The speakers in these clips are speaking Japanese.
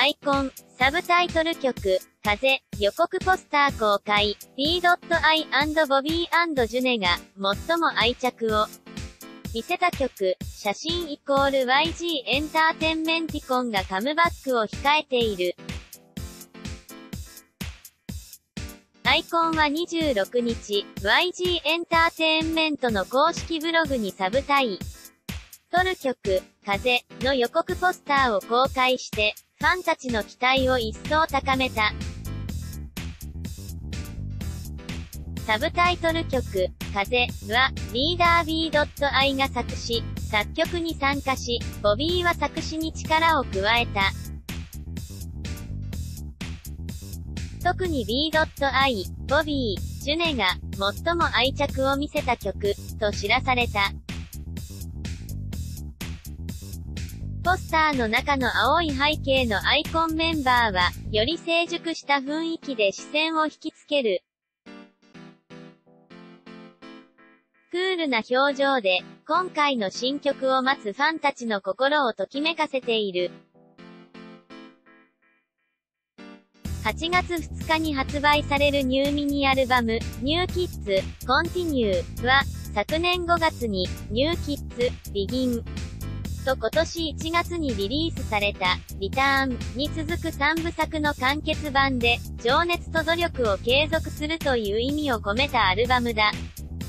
アイコン、サブタイトル曲、風、予告ポスター公開、P.I& ボビー&ジュネが、最も愛着を見せた曲、写真=YG エンターテインメンティコンがカムバックを控えている。アイコンは26日、YG エンターテインメントの公式ブログにサブタイトル曲、風の予告ポスターを公開して、ファンたちの期待を一層高めた。サブタイトル曲、風は、リーダー B.I が作詞、作曲に参加し、ボビーは作詞に力を加えた。特に B.I、ボビー、ジュネが、最も愛着を見せた曲、と知らされた。ポスターの中の青い背景のアイコンメンバーは、より成熟した雰囲気で視線を引きつける。クールな表情で、今回の新曲を待つファンたちの心をときめかせている。8月2日に発売されるニューミニアルバム、ニューキッズ、コンティニューは、昨年5月に、ニューキッズ、ビギンと今年1月にリリースされた、リターンに続く3部作の完結版で、情熱と努力を継続するという意味を込めたアルバムだ。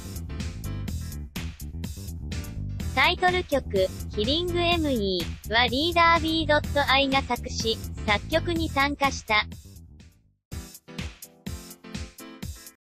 タイトル曲、キリング ME はリーダー B.I が作詞、作曲に参加した。